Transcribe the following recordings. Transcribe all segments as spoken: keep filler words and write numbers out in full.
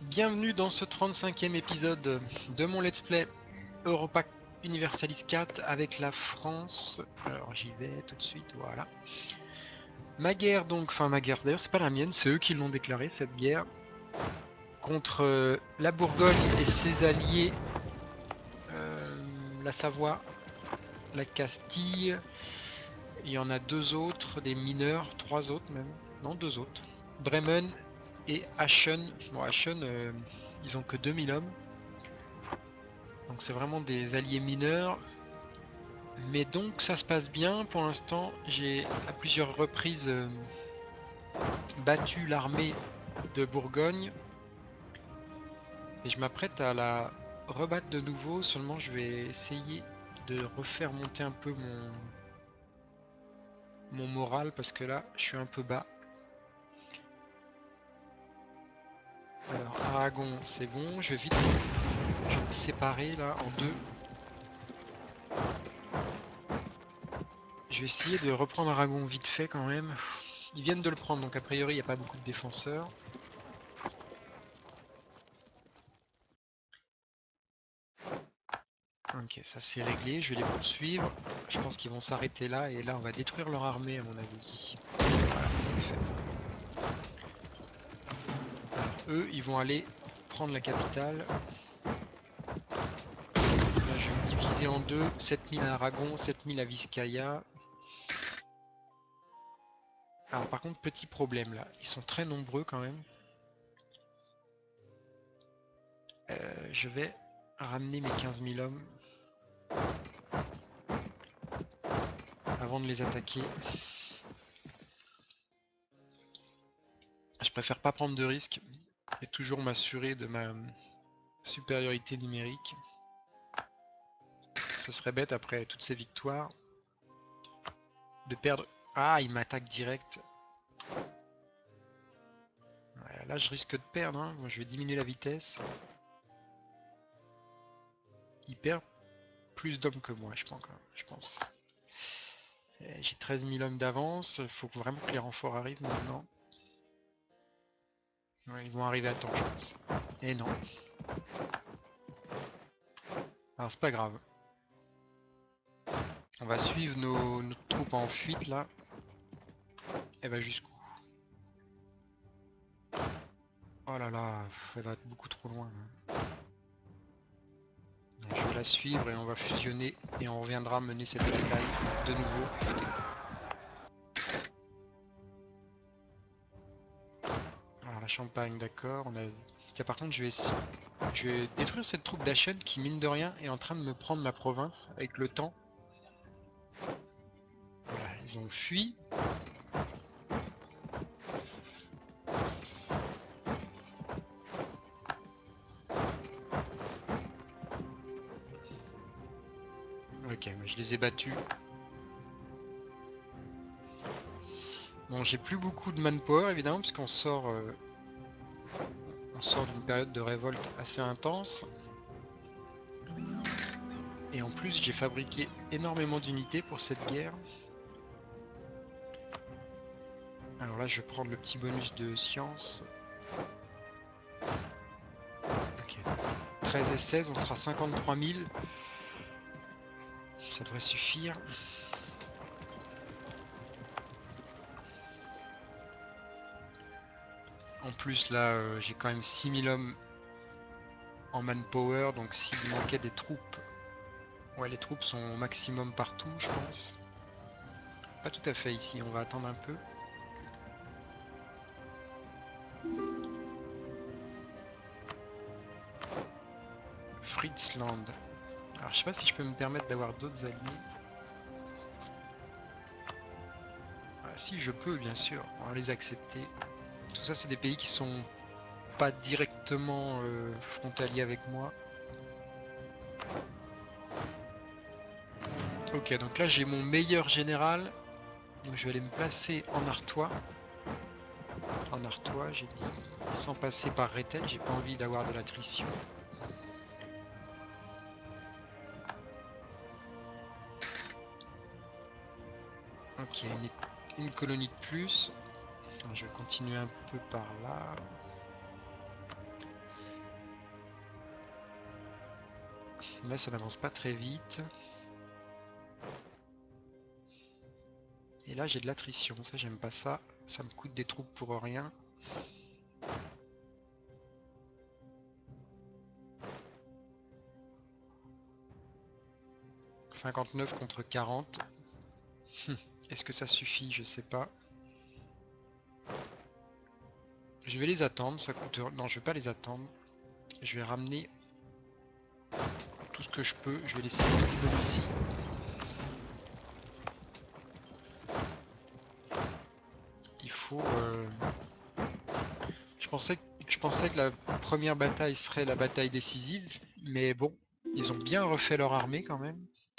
Bienvenue dans ce trente-cinquième épisode de mon let's play Europa Universalis quatre avec la France. Alors j'y vais tout de suite, voilà. Ma guerre donc, enfin ma guerre d'ailleurs c'est pas la mienne, c'est eux qui l'ont déclaré cette guerre. Contre euh, la Bourgogne et ses alliés, euh, la Savoie, la Castille. Il y en a deux autres, des mineurs, trois autres même, non deux autres. Bremen et Aachen. Bon Aachen, euh, ils ont que deux mille hommes. Donc c'est vraiment des alliés mineurs. Mais donc ça se passe bien. Pour l'instant, j'ai à plusieurs reprises euh, battu l'armée de Bourgogne. Et je m'apprête à la rebattre de nouveau. Seulement je vais essayer de refaire monter un peu mon, mon moral. Parce que là, je suis un peu bas. Alors Aragon, c'est bon. Je vais vite je vais me séparer là en deux. Je vais essayer de reprendre Aragon vite fait quand même. Ils viennent de le prendre, donc a priori il n'y a pas beaucoup de défenseurs. Ok, ça c'est réglé, je vais les poursuivre. Je pense qu'ils vont s'arrêter là, et là on va détruire leur armée à mon avis. Voilà, c'est fait. Alors eux, ils vont aller prendre la capitale. Là je vais me diviser en deux, sept mille à Aragon, sept mille à Vizcaya. Alors par contre, petit problème là, ils sont très nombreux quand même. Euh, je vais ramener mes quinze mille hommes avant de les attaquer. Je préfère pas prendre de risques et toujours m'assurer de ma supériorité numérique. Ce serait bête après toutes ces victoires de perdre. Ah, il m'attaque direct. Ouais, là je risque de perdre, hein. Moi, je vais diminuer la vitesse. Il perd plus d'hommes que moi, je pense. Je pense. J'ai treize mille hommes d'avance. Il faut vraiment que les renforts arrivent maintenant. Ouais, ils vont arriver à temps, je pense. Et non. Alors c'est pas grave. On va suivre nos, nos troupes en fuite là. Elle va jusqu'où? Oh là là, elle va être beaucoup trop loin. Donc, je vais la suivre et on va fusionner et on reviendra mener cette bataille de nouveau. Alors la Champagne, d'accord. On a... Tiens, par contre, je vais, je vais détruire cette troupe d'Aachen qui, mine de rien, est en train de me prendre ma province avec le temps. Voilà, ils ont fui. Ok, mais je les ai battus. Bon, j'ai plus beaucoup de manpower évidemment, puisqu'on sort, euh, on sort d'une période de révolte assez intense. Et en plus, j'ai fabriqué énormément d'unités pour cette guerre. Alors là, je vais prendre le petit bonus de science. Ok. treize et seize, on sera cinquante-trois mille. Ça devrait suffire. En plus, là, euh, j'ai quand même six mille hommes en manpower, donc s'il manquait des troupes... Ouais, les troupes sont au maximum partout, je pense. Pas tout à fait ici, on va attendre un peu. Fritzland. Alors, je sais pas si je peux me permettre d'avoir d'autres alliés. Ah, si, je peux, bien sûr. On va les accepter. Tout ça, c'est des pays qui sont pas directement euh, frontaliers avec moi. Ok, donc là, j'ai mon meilleur général. Donc, je vais aller me placer en Artois. En Artois, j'ai dit, sans passer par Rethel, j'ai pas envie d'avoir de l'attrition. Ok, une, une colonie de plus. Je vais continuer un peu par là. Là, ça n'avance pas très vite. Et là, j'ai de l'attrition. Ça, j'aime pas ça. Ça me coûte des troupes pour rien. cinquante-neuf contre quarante. Est-ce que ça suffit? Je sais pas. Je vais les attendre. Ça coûte... Non, je vais pas les attendre. Je vais ramener tout ce que je peux. Je vais laisser les ici. Il faut... Euh... Je pensais, que... je pensais que la première bataille serait la bataille décisive. Mais bon, ils ont bien refait leur armée quand même.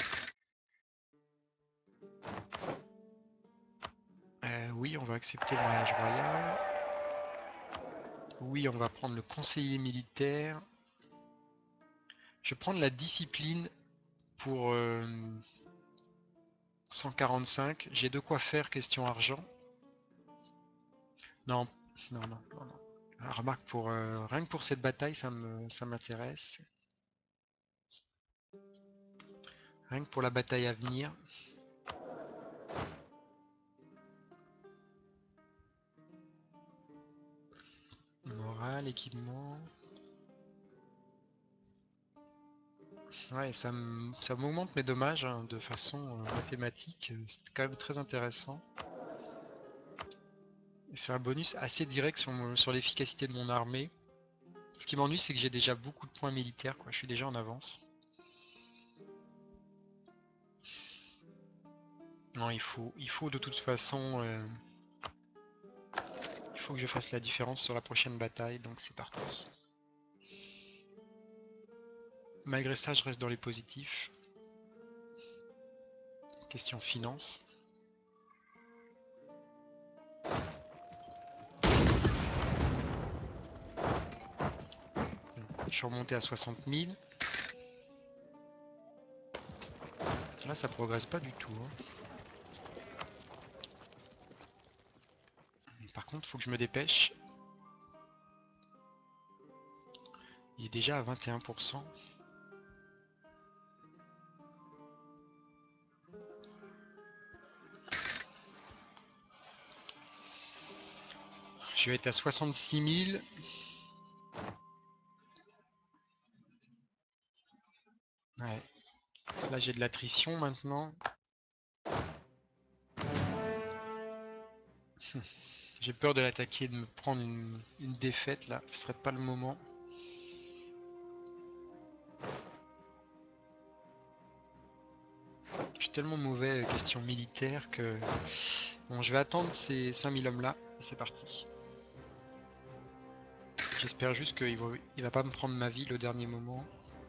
Euh, oui, on va accepter le mariage royal. Oui, on va prendre le conseiller militaire. Je vais prendre la discipline pour euh, cent quarante-cinq. J'ai de quoi faire question argent. Non, non, non, non, non. Alors, remarque, pour, euh, rien que pour cette bataille, ça me, ça m'intéresse. Rien que pour la bataille à venir. Morale, équipement. Ouais, ça m'augmente mes dommages hein, de façon euh, mathématique. C'est quand même très intéressant. C'est un bonus assez direct sur, sur l'efficacité de mon armée. Ce qui m'ennuie, c'est que j'ai déjà beaucoup de points militaires, quoi. Je suis déjà en avance. Non, il faut, il faut de toute façon... Euh, il faut que je fasse la différence sur la prochaine bataille, donc c'est parti. Malgré ça, je reste dans les positifs. Question finance. Je suis remonté à soixante mille. Là, ça progresse pas du tout. Hein. Par contre, il faut que je me dépêche. Il est déjà à vingt et un pour cent. Je vais être à soixante-six mille. Ouais. Là, j'ai de l'attrition maintenant. J'ai peur de l'attaquer et de me prendre une, une défaite là. Ce serait pas le moment. Je suis tellement mauvais euh, question militaire que... Bon, je vais attendre ces cinq mille hommes là. C'est parti. J'espère juste qu'il va, il va pas me prendre ma ville au dernier moment.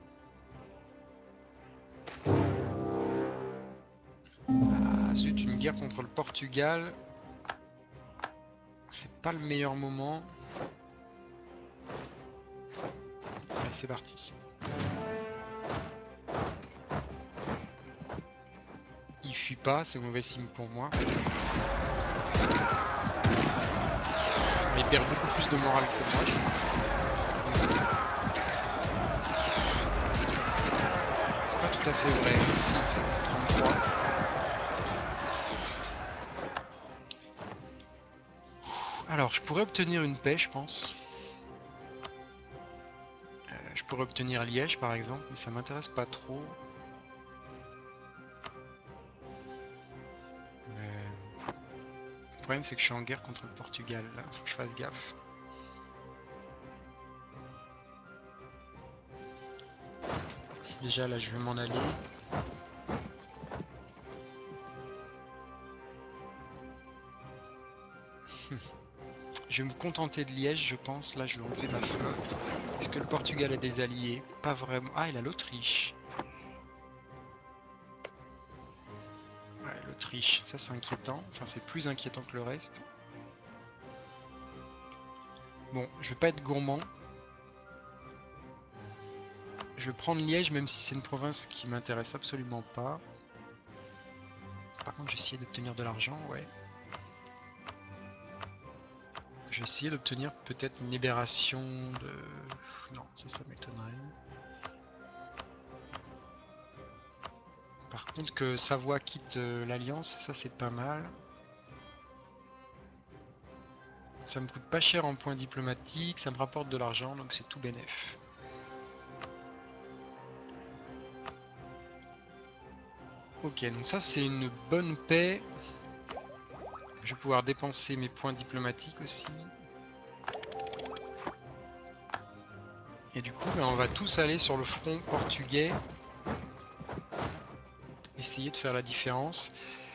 Ah zut, une guerre contre le Portugal. C'est pas le meilleur moment. Allez, c'est parti. Il fuit pas, c'est mauvais signe pour moi. Il perd beaucoup plus de morale que moi, je pense. C'est pas tout à fait vrai. Si, c'est trente-trois. Alors, je pourrais obtenir une paix, je pense. Euh, je pourrais obtenir Liège, par exemple, mais ça m'intéresse pas trop. Euh, Le problème, c'est que je suis en guerre contre le Portugal. Là, faut que je fasse gaffe. Déjà, là, je vais m'en aller. Je vais me contenter de Liège, je pense. Là, je vais enlever ma flotte. Est-ce que le Portugal a des alliés? Pas vraiment. Ah, il a l'Autriche. Ouais, l'Autriche, ça c'est inquiétant. Enfin, c'est plus inquiétant que le reste. Bon, je vais pas être gourmand. Je vais prendre Liège, même si c'est une province qui m'intéresse absolument pas. Par contre, j'ai essayé d'obtenir de l'argent, ouais. Je vais essayer d'obtenir peut-être une libération de... Non, ça, ça m'étonnerait. Par contre que Savoie quitte euh, l'Alliance, ça c'est pas mal. Ça me coûte pas cher en points diplomatiques, ça me rapporte de l'argent, donc c'est tout bénef. Ok, donc ça c'est une bonne paix. Je vais pouvoir dépenser mes points diplomatiques aussi. Et du coup, ben, on va tous aller sur le front portugais. Essayer de faire la différence.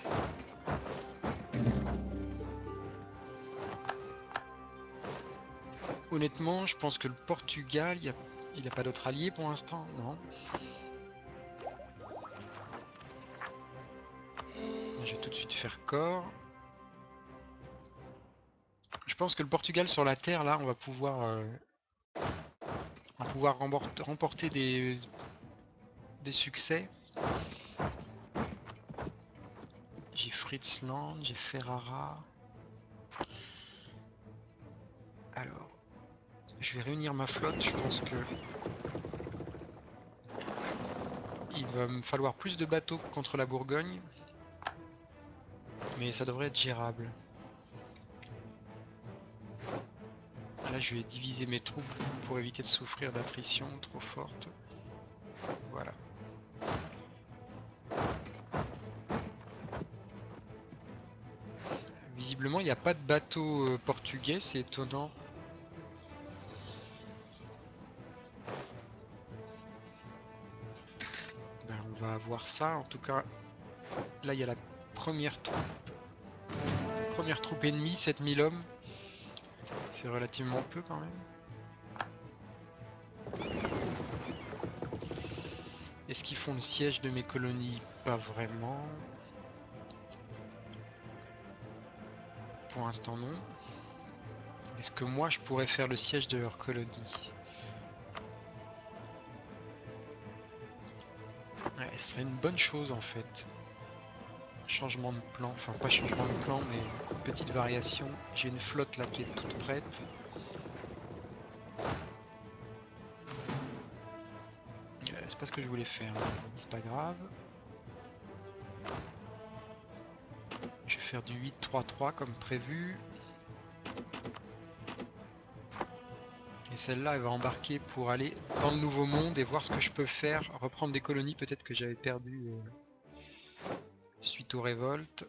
Honnêtement, je pense que le Portugal, il n'a pas d'autres alliés pour l'instant, non. Je vais tout de suite faire corps. Je pense que le Portugal sur la terre, là, on va pouvoir, euh, on va pouvoir remporter, remporter des, des succès. J'ai Fritzland, j'ai Ferrara. Alors, je vais réunir ma flotte. Je pense que il va me falloir plus de bateaux contre la Bourgogne, mais ça devrait être gérable. Là, je vais diviser mes troupes pour éviter de souffrir d'attrition trop forte. Voilà. Visiblement, il n'y a pas de bateau euh, portugais, c'est étonnant. Ben, on va avoir ça. En tout cas, là, il y a la première troupe. Première troupe ennemie, sept mille hommes. C'est relativement peu quand même. Est-ce qu'ils font le siège de mes colonies? Pas vraiment. Pour l'instant, non. Est-ce que moi, je pourrais faire le siège de leur colonie? Ouais, ce serait une bonne chose en fait. Changement de plan, enfin pas changement de plan, mais petite variation. J'ai une flotte là qui est toute prête. Euh, c'est pas ce que je voulais faire, c'est pas grave. Je vais faire du huit trois trois comme prévu. Et celle-là, elle va embarquer pour aller dans le Nouveau Monde et voir ce que je peux faire. Reprendre des colonies peut-être que j'avais perdues euh, suite aux révoltes.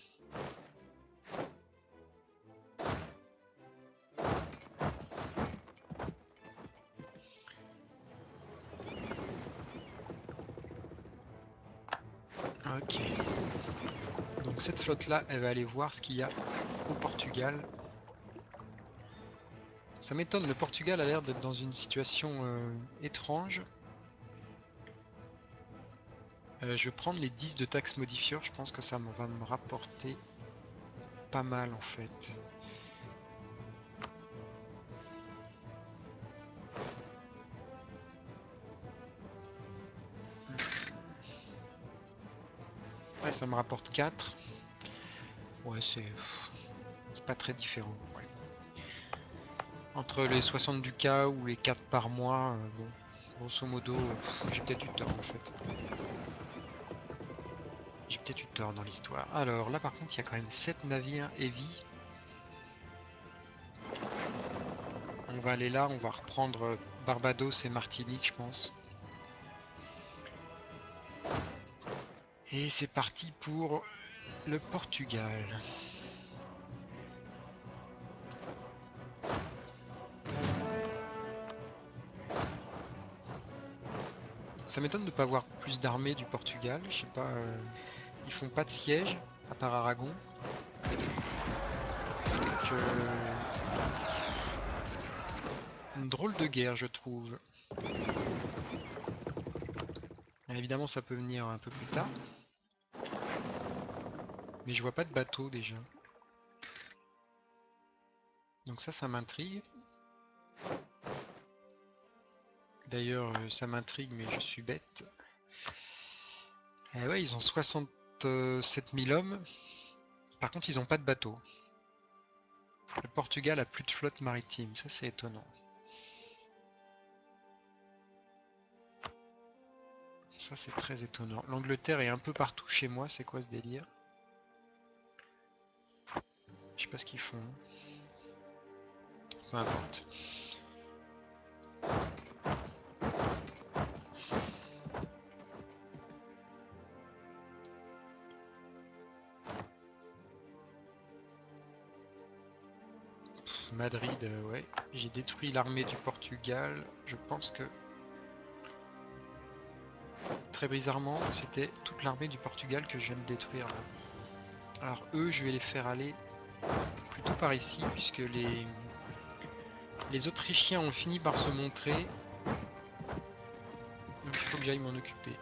Ok. Donc cette flotte-là, elle va aller voir ce qu'il y a au Portugal. Ça m'étonne, le Portugal a l'air d'être dans une situation euh, étrange. Euh, je vais prendre les dix de taxes modifieurs, je pense que ça va me rapporter pas mal en fait. Ouais, ça me rapporte quatre. Ouais, c'est pas très différent. Ouais. Entre les soixante du cas ou les quatre par mois, euh, bon, grosso modo, j'ai peut-être eu tort en fait. J'ai peut-être eu tort dans l'histoire. Alors là par contre, il y a quand même sept navires heavy. On va aller là, on va reprendre Barbados et Martinique, je pense. Et c'est parti pour le Portugal. Ça m'étonne de ne pas avoir plus d'armées du Portugal, je sais pas, euh, ils font pas de siège, à part Aragon. Donc, euh, une drôle de guerre je trouve. Et évidemment ça peut venir un peu plus tard. Mais je vois pas de bateau déjà. Donc ça, ça m'intrigue. D'ailleurs, euh, ça m'intrigue, mais je suis bête. Eh ouais, ils ont soixante-sept mille hommes. Par contre, ils ont pas de bateau. Le Portugal a plus de flotte maritime, ça c'est étonnant. Ça c'est très étonnant. L'Angleterre est un peu partout chez moi, c'est quoi ce délire? Je sais pas ce qu'ils font. Peu importe. Pff, Madrid, euh, ouais. J'ai détruit l'armée du Portugal. Je pense que... Très bizarrement, c'était toute l'armée du Portugal que je viens de détruire là. Alors eux, je vais les faire aller plutôt par ici, puisque les... Les Autrichiens ont fini par se montrer. Donc il faut que j'aille m'en occuper.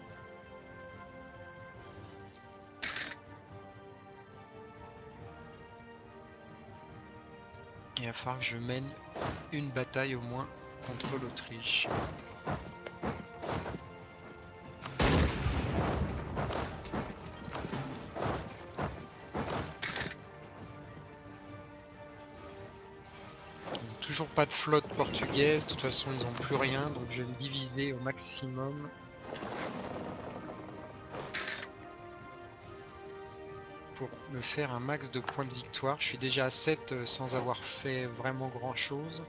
Il va falloir que je mène une bataille au moins contre l'Autriche. Donc, toujours pas de flotte portugaise, de toute façon ils n'ont plus rien, donc je vais me diviser au maximum. Pour me faire un max de points de victoire. Je suis déjà à sept euh, sans avoir fait vraiment grand chose.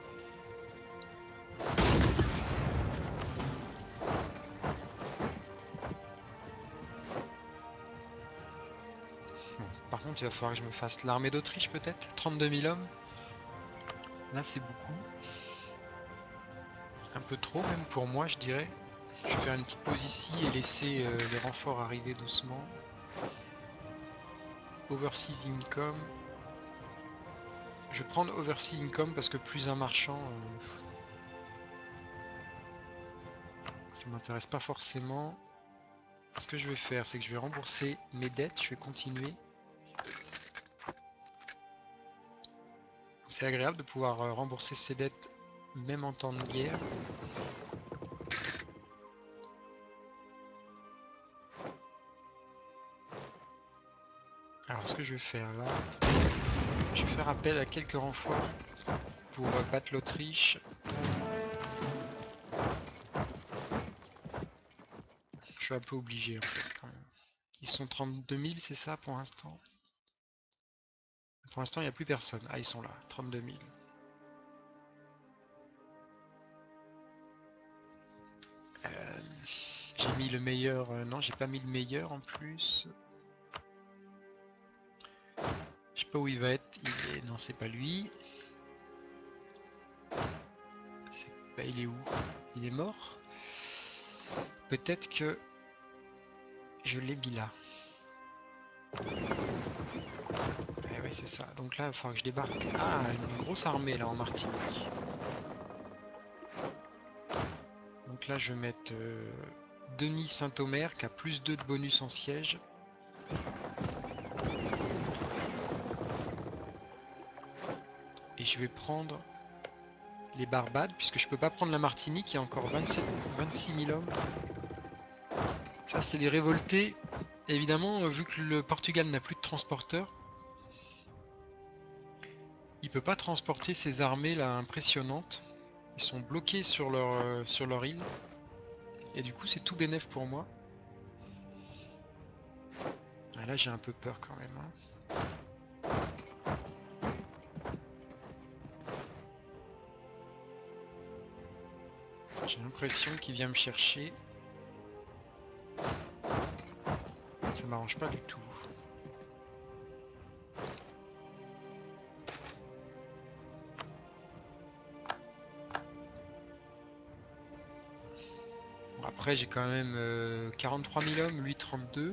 Bon, par contre il va falloir que je me fasse l'armée d'Autriche peut-être, trente-deux mille hommes. Là c'est beaucoup. Un peu trop même pour moi je dirais. Je vais faire une petite pause ici et laisser euh, les renforts arriver doucement. Overseas Income. Je vais prendre Overseas Income parce que plus un marchand, euh, ça m'intéresse pas forcément. Ce que je vais faire, c'est que je vais rembourser mes dettes, je vais continuer. C'est agréable de pouvoir euh, rembourser ses dettes même en temps de guerre. Alors ce que je vais faire là, je vais faire appel à quelques renforts pour euh, battre l'Autriche. Je suis un peu obligé en fait quand même. Ils sont trente-deux mille, c'est ça pour l'instant? Pour l'instant il n'y a plus personne. Ah ils sont là, trente-deux mille. Euh, j'ai mis le meilleur, euh, non j'ai pas mis le meilleur en plus. Je sais pas où il va être, il est... non c'est pas lui. Bah, il est où? Il est mort? Peut-être que je l'ai mis là. Eh oui c'est ça, donc là il va falloir que je débarque. Ah, une grosse armée là en Martinique. Donc là je vais mettre euh, Denis Saint-Omer qui a plus deux de bonus en siège. Et je vais prendre les Barbades, puisque je peux pas prendre la Martinique, il y a encore vingt-sept, vingt-six mille hommes. Ça c'est les révoltés. Évidemment, vu que le Portugal n'a plus de transporteurs, il peut pas transporter ces armées là impressionnantes. Ils sont bloqués sur leur, euh, sur leur île. Et du coup c'est tout bénef pour moi. Ah, là j'ai un peu peur quand même. Hein. J'ai l'impression qu'il vient me chercher. Ça m'arrange pas du tout. Bon, après j'ai quand même euh, quarante-trois mille hommes, lui trente-deux.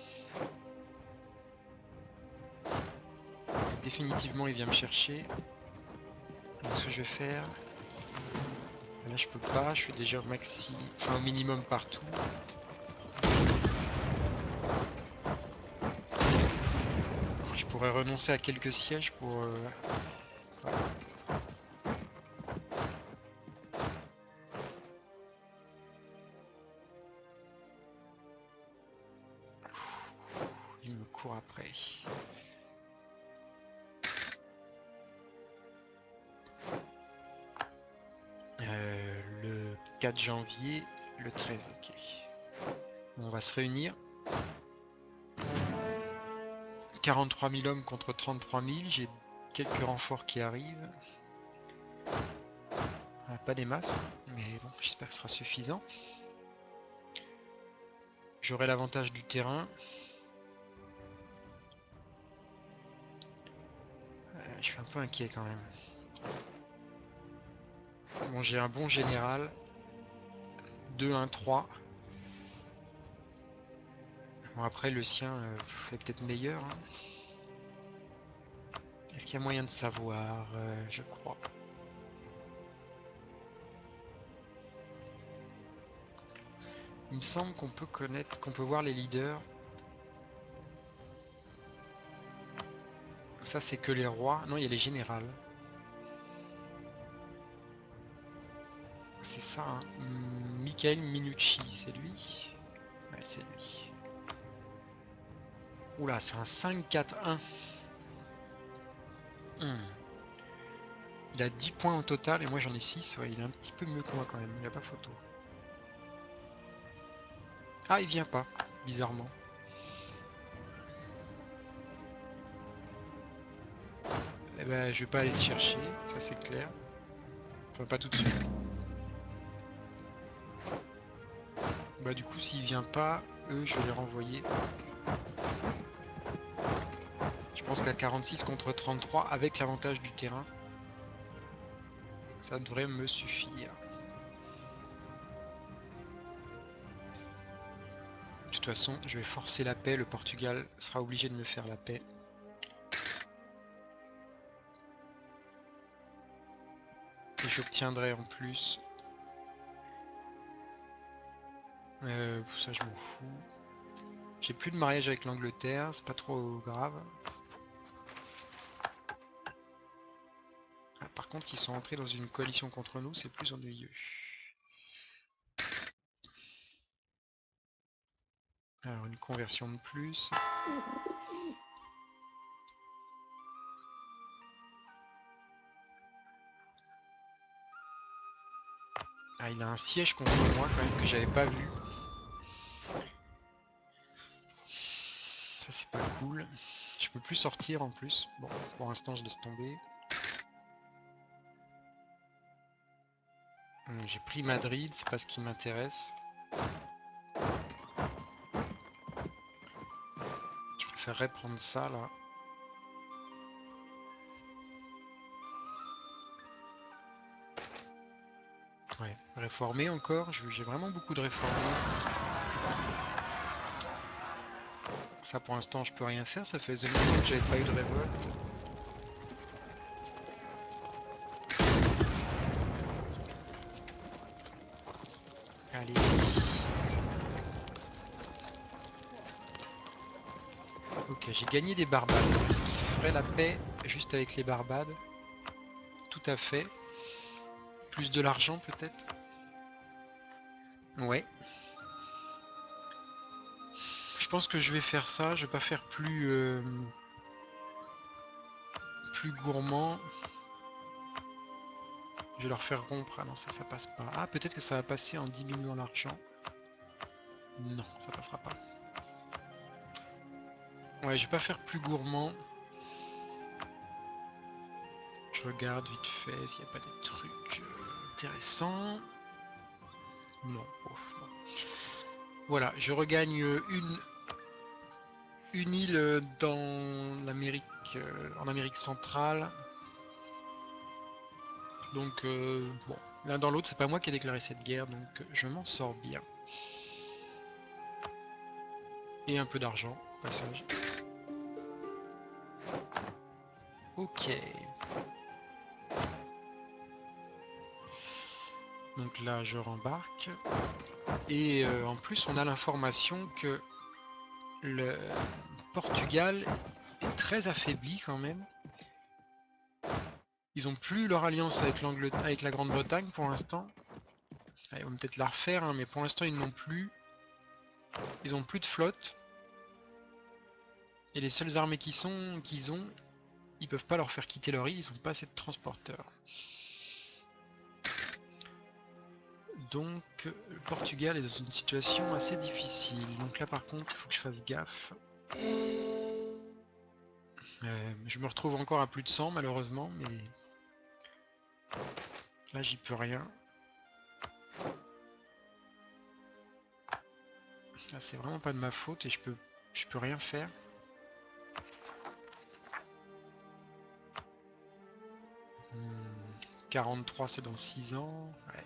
Et définitivement il vient me chercher. Donc ce que je vais faire... Là je peux pas, je suis déjà au maxi, enfin au minimum partout. Je pourrais renoncer à quelques sièges pour... Euh... Ouais. Il me court après. Euh, le quatre janvier, le treize, ok. On va se réunir. quarante-trois mille hommes contre trente-trois mille. J'ai quelques renforts qui arrivent. Ah, pas des masses, mais bon, j'espère que ce sera suffisant. J'aurai l'avantage du terrain. Euh, je suis un peu inquiet quand même. Bon, j'ai un bon général. deux un trois. Bon, après, le sien euh, est peut-être meilleur. Hein. Est-ce qu'il y a moyen de savoir euh, je crois. Il me semble qu'on peut connaître, qu'on peut voir les leaders. Ça, c'est que les rois. Non, il y a les générales. C'est ça, hein. Michael Minucci, c'est lui? Ouais, c'est lui. Oula, c'est un cinq quatre un. Hmm. Il a dix points au total et moi j'en ai six. Ouais, il est un petit peu mieux que moi quand même. Il n'y a pas photo. Ah, il vient pas, bizarrement. Eh ben, je vais pas aller le chercher, ça c'est clair. Enfin, pas tout de suite. Bah du coup, s'il vient pas, eux, je vais les renvoyer. Je pense qu'à quarante-six contre trente-trois, avec l'avantage du terrain, ça devrait me suffire. De toute façon, je vais forcer la paix. Le Portugal sera obligé de me faire la paix. Et j'obtiendrai en plus... Euh, ça, je m'en fous. J'ai plus de mariage avec l'Angleterre, c'est pas trop grave. Ah, par contre, ils sont entrés dans une coalition contre nous, c'est plus ennuyeux. Alors, une conversion de plus. Ah, il a un siège contre moi quand même que j'avais pas vu. Ça, c'est pas cool. Je peux plus sortir en plus. Bon, pour l'instant, je laisse tomber. Hum, J'ai pris Madrid, c'est pas ce qui m'intéresse. Je préférerais prendre ça là. Ouais, réformer encore, j'ai vraiment beaucoup de réformés. Ça pour l'instant je peux rien faire, ça faisait longtemps que j'avais pas eu de révolte. Allez. Ok, j'ai gagné des Barbades. Est-ce qu'il ferait la paix juste avec les Barbades? Tout à fait. Plus de l'argent peut-être? Ouais. Je pense que je vais faire ça, je vais pas faire plus... Euh, plus gourmand. Je vais leur faire rompre. Ah non, ça, ça passe pas. Ah, peut-être que ça va passer en diminuant l'argent. Non, ça passera pas. Ouais, je vais pas faire plus gourmand. Je regarde vite fait s'il n'y a pas des trucs euh, intéressants. Non, ouf, non. Voilà, je regagne une, une île dans l'Amérique, euh, en Amérique centrale. Donc, euh, bon, l'un dans l'autre, c'est pas moi qui ai déclaré cette guerre, donc je m'en sors bien. Et un peu d'argent, au passage. Ok. Donc là, je rembarque. Et euh, en plus, on a l'information que le Portugal est très affaibli quand même. Ils ont plus leur alliance avec l'Angleterre, avec la Grande-Bretagne pour l'instant. Ils vont peut-être la refaire, hein, mais pour l'instant ils n'ont plus. Ils ont plus de flotte. Et les seules armées qu'ils sont, qu'ils ont, ils peuvent pas leur faire quitter leur île, ils n'ont pas assez de transporteurs. Donc le Portugal est dans une situation assez difficile. Donc là par contre il faut que je fasse gaffe. Euh, je me retrouve encore à plus de cent malheureusement, mais là j'y peux rien. Là c'est vraiment pas de ma faute et je peux je peux rien faire. Hmm, quarante-trois c'est dans six ans. Ouais.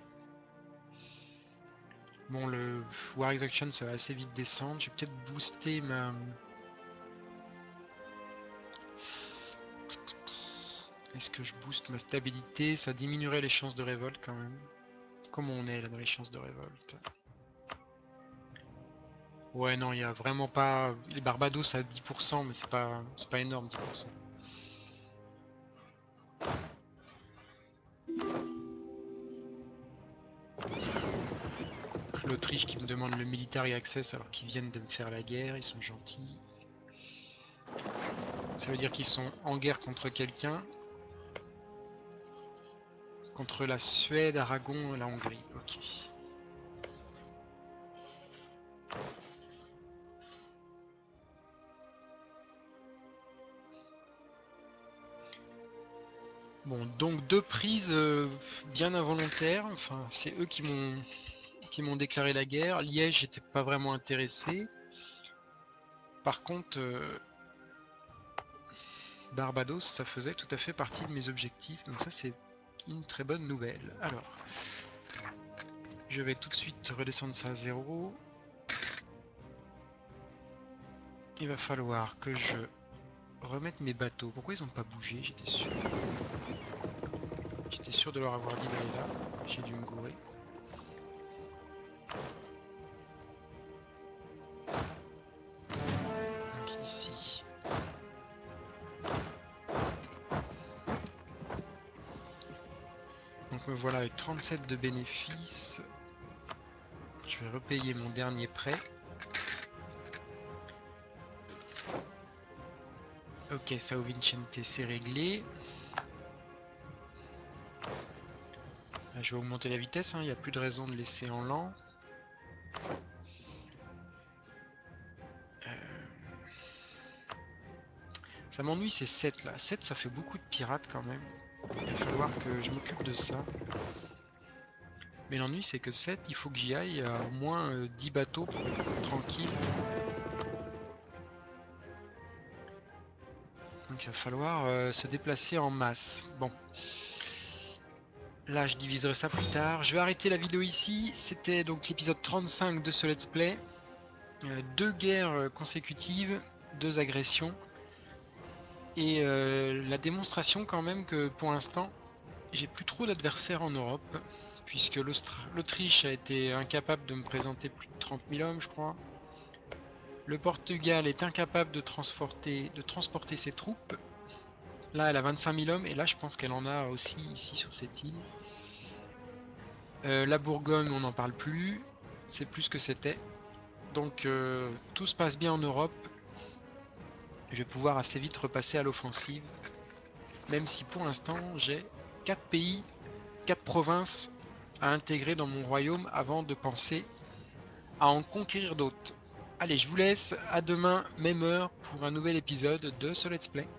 Bon, le War Exaction ça va assez vite descendre. Je vais peut-être booster ma... Est-ce que je booste ma stabilité? Ça diminuerait les chances de révolte quand même. Comment on est là dans les chances de révolte? Ouais, non, il y a vraiment pas... Les Barbados à dix pour cent, mais c'est pas, c'est pas énorme dix pour cent. L'Autriche qui me demande le military access alors qu'ils viennent de me faire la guerre, ils sont gentils. Ça veut dire qu'ils sont en guerre contre quelqu'un. Contre la Suède, Aragon et la Hongrie. Ok. Bon, donc deux prises euh, bien involontaires. Enfin, c'est eux qui m'ont qui m'ont déclaré la guerre. Liège, j'étais pas vraiment intéressé. Par contre, euh, Barbados, ça faisait tout à fait partie de mes objectifs. Donc ça, c'est une très bonne nouvelle. Alors, je vais tout de suite redescendre ça à zéro. Il va falloir que je remette mes bateaux. Pourquoi ils n'ont pas bougé? J'étais sûr. J'étais sûr de leur avoir dit d'aller là. J'ai dû me gourer. Donc ici. Donc me voilà avec trente-sept de bénéfices. Je vais repayer mon dernier prêt. Ok, Sao Vicente c'est réglé. Là, je vais augmenter la vitesse, hein. Il n'y a plus de raison de laisser en lent. Euh... Ça m'ennuie ces sept là. sept ça fait beaucoup de pirates quand même. Il va falloir que je m'occupe de ça. Mais l'ennui c'est que sept, il faut que j'y aille à au moins euh, dix bateaux pour être tranquille. Donc il va falloir euh, se déplacer en masse. Bon. Là je diviserai ça plus tard. Je vais arrêter la vidéo ici. C'était donc l'épisode trente-cinq de ce let's play. Euh, deux guerres consécutives, deux agressions. Et euh, la démonstration quand même que pour l'instant, j'ai plus trop d'adversaires en Europe, puisque l'Autriche a été incapable de me présenter plus de trente mille hommes, je crois. Le Portugal est incapable de transporter, de transporter ses troupes. Là, elle a vingt-cinq mille hommes, et là, je pense qu'elle en a aussi ici sur cette île. Euh, la Bourgogne, on n'en parle plus. C'est plus ce que c'était. Donc, euh, tout se passe bien en Europe. Je vais pouvoir assez vite repasser à l'offensive. Même si pour l'instant, j'ai quatre pays, quatre provinces à intégrer dans mon royaume avant de penser à en conquérir d'autres. Allez, je vous laisse, à demain, même heure, pour un nouvel épisode de ce Let's Play.